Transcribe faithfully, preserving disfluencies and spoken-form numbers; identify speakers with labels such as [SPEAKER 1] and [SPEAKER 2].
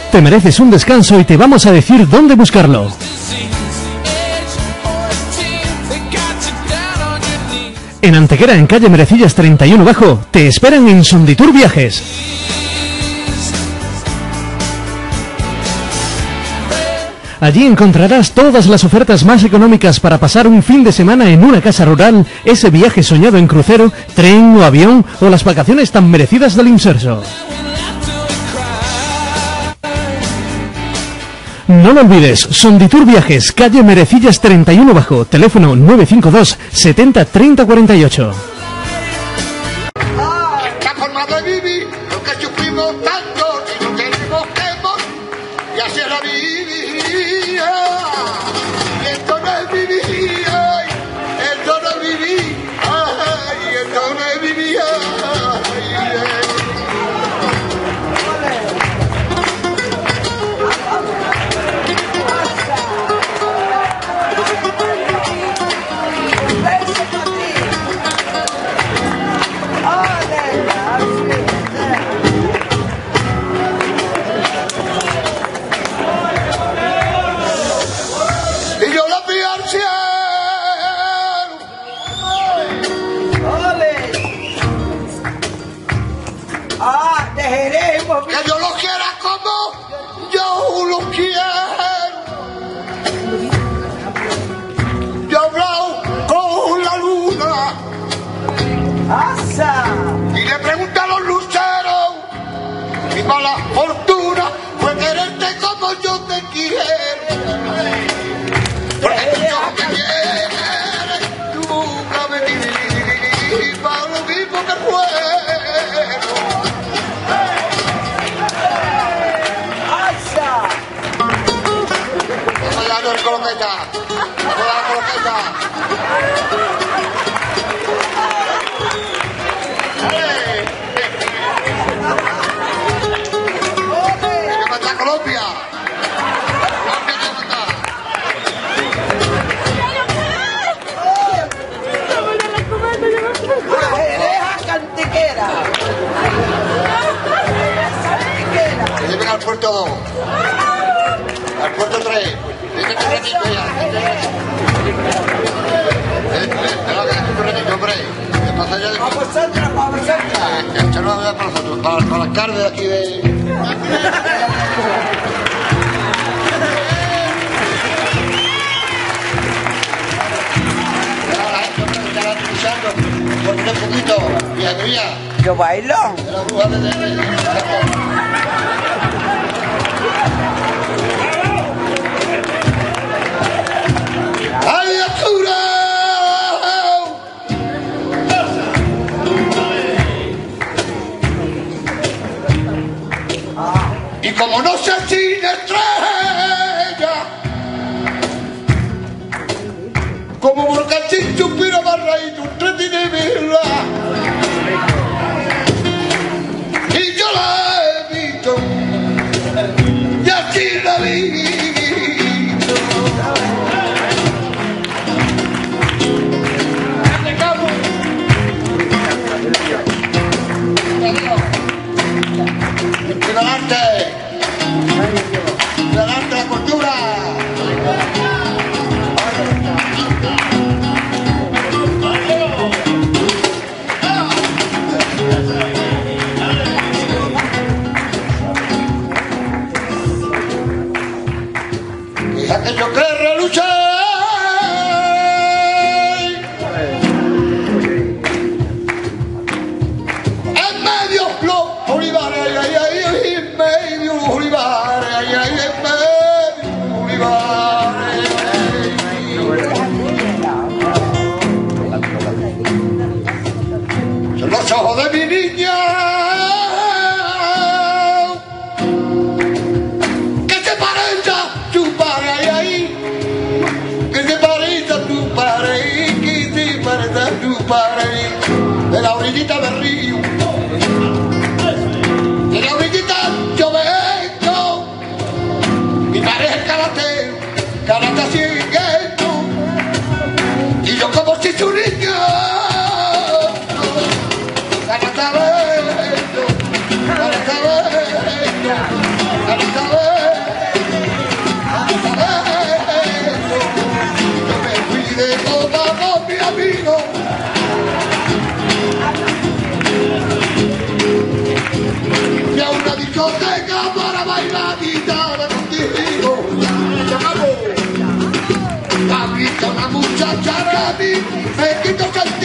[SPEAKER 1] Te mereces un descanso y te vamos a decir dónde buscarlo. En Antequera, en calle Merecillas treinta y uno Bajo, te esperan en Sonditur Viajes. Allí encontrarás todas las ofertas más económicas para pasar un fin de semana en una casa rural, ese viaje soñado en crucero, tren o avión o las vacaciones tan merecidas del Inserso. No lo olvides, Sonditur Viajes, calle Merecillas treinta y uno Bajo, teléfono nueve cinco dos setenta treinta cuarenta y ocho.
[SPEAKER 2] La forma de vivir, lo que sufrimos tanto y lo que hemos y así es la vida. Y esto no es vivir, ay, esto no es vivir, ay, esto no es vivir, ay, ay. Que yo lo quiera como yo lo quiero. Yo hablo con la luna y le pregunto a los luceros. Mi mala fortuna fue quererte como yo te quiero. Porque yo te quiero, nunca me di para lo mismo que fue. El coloqueta, la coloqueta. Hay que matar a Colombia. Colombia hay que matar.
[SPEAKER 3] Ajedrez Antequera.
[SPEAKER 2] Que lleven al puerto dos. Al puerto tres. Dime que ratito ya. Un ratito, hombre. ¿Qué pasa ya de
[SPEAKER 3] Vamos Sandra, vamos Sandra.
[SPEAKER 2] Que echarlo a ver para nosotros, para, para el alcalde de aquí de... Ya la gente me está escuchando por un poquito. Y Adrián.
[SPEAKER 3] Yo bailo.
[SPEAKER 2] De la bruja de... de, de, de ¡ay, Arturo! Y como no se cine estrella, como Morcachín suspira más raíz, un tren de verla. Y yo la he visto, y así la vi. ¡Adelante! ¡Adelante la cultura! Es aquello que reluce en medio los olivares, ay, ay, ay, en medio los olivares, ay, ay, en medio los olivares. Son los ojos de mi niña que se parece a tu padre, ay, ay, que se parece a tu padre, que se parece a tu padre, de la orillita del río. De la orillita yo vengo, mi padre es caratero, karate siguiendo, y yo como si su niño, karate vendo, karate vendo, karate vendo. amigo. Y a una discoteca para bailar guitarra contigo. Ha visto una muchacha que a mí me quito el